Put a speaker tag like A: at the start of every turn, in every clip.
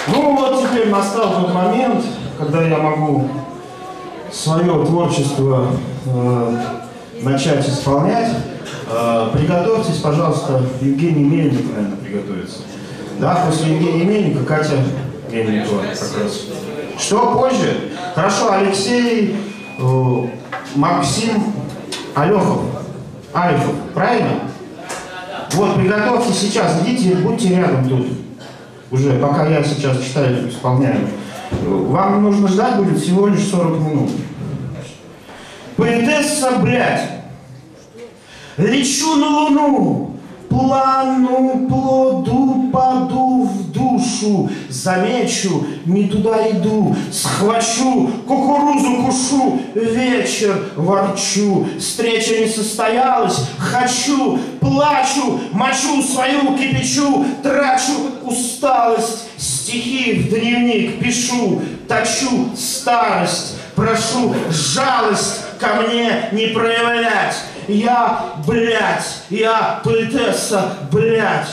A: Ну вот теперь настал тот момент, когда я могу свое творчество начать исполнять. Приготовьтесь, пожалуйста, Евгений Мельник, наверное, приготовится. Да, после Евгения Мельника Катя Мельникова как раз. Что позже? Хорошо, Алексей, Максим Алехов, правильно? Вот, приготовьте сейчас, идите, будьте рядом тут. Уже, пока я сейчас читаю, исполняю. Вам нужно ждать будет всего лишь 40 минут. Поэтесса, блядь, лечу на луну, плану, плоду, паду в душу, замечу, не туда иду, схвачу, кукурузу кушу, вечер ворчу, встреча не состоялась, хочу, плачу, мочу свою кипячу, трачу усталость, стихи в дневник пишу, точу старость, прошу жалость ко мне не проявлять. Я, блядь, я поэтесса, блядь.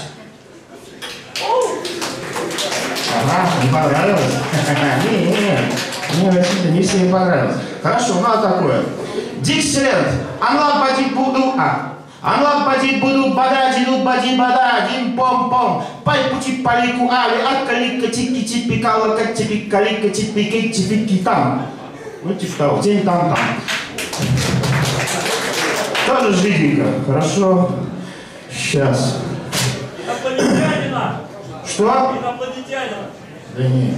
A: Ага, не понравилось? Не всем понравилось. Хорошо, ну а такое. Диксиленд, анлад бадит буду, анлад бадит буду, бада, дидут бади, бада, дим пом пом, пай пути палику али, аккалика тики типи кала, как типи калика типи кей типи там. Ну типа того, день там. Тоже жиденько. Хорошо. Сейчас.
B: Инопланетянина!
A: Что?
B: Инопланетянина!
A: Да нет.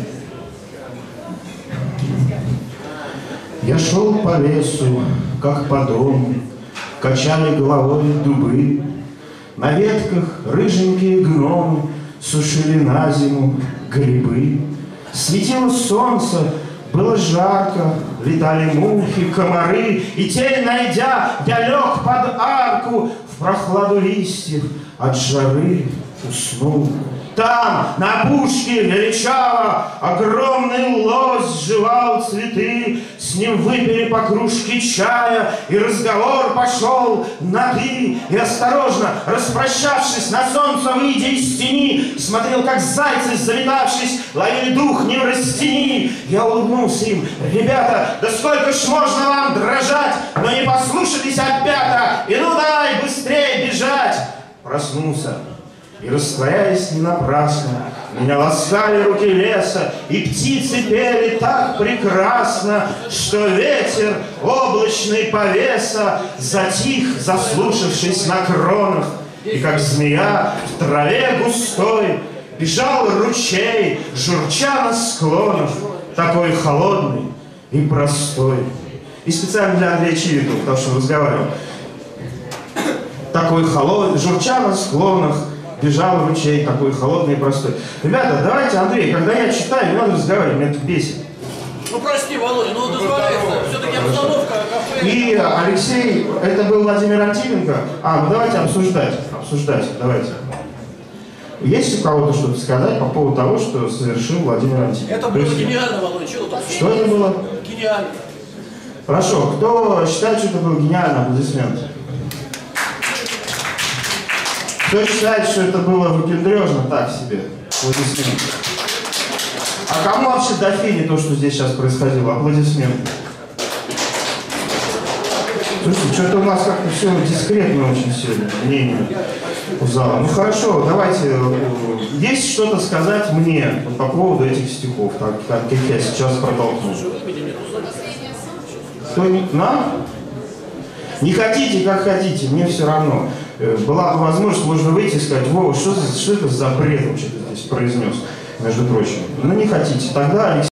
A: Я шел по лесу, как по дому, качали головой дубы. На ветках рыженькие гномы сушили на зиму грибы. Светило солнце, было жарко, летали мухи, комары, и тень найдя, я лег под арку в прохладу листьев, от жары уснул. Там, на опушке величаво, огромный лось жевал цветы, с ним выпили по кружке чая, и разговор пошел на «ты». И осторожно, распрощавшись, на солнце выйдя из тени, смотрел, как зайцы, заметавшись, ловили дух неврастении. Я улыбнулся им: ребята, да сколько ж можно вам дрожать, но не послушались опята, и ну давай быстрее бежать. Проснулся. И, растворяясь не напрасно, меня ласкали руки леса, и птицы пели так прекрасно, что ветер облачный повеса затих, заслушавшись на кронах, и как змея в траве густой бежал ручей, журча на склонах, такой холодный и простой. И специально для Андрея Чивикова, потому что разговаривал. Такой холодный, журча на склонах, бежал ручей, такой холодный и простой. Ребята, давайте, Андрей, когда я читаю, не надо разговаривать, меня это бесит.
B: Ну прости, Володя, ну дозволяется, все-таки обстановка кафе.
A: И Алексей, это был Владимир Антипенко. Ну давайте обсуждать, давайте. Есть у кого-то что-то сказать по поводу того, что совершил Владимир Антипенко?
B: Это было гениально, Володя, что тут?
A: Что это было?
B: Гениально.
A: Хорошо, кто считает, что это было гениально, аплодисменты? Кто считает, что это было выпендрежно, так себе? Аплодисменты. А кому вообще до фени то, что здесь сейчас происходило? Аплодисменты. Слушайте, что-то у нас как-то все дискретно очень сегодня, мнение у зала. Ну хорошо, давайте, есть что-то сказать мне по поводу этих стихов, так, как я сейчас протолкнул. Кто не... Нам? Не хотите, как хотите, мне все равно. Была бы возможность, можно выйти и сказать: Вова, что это за бред вообще ты здесь произнес, между прочим. Ну не хотите, тогда Алексей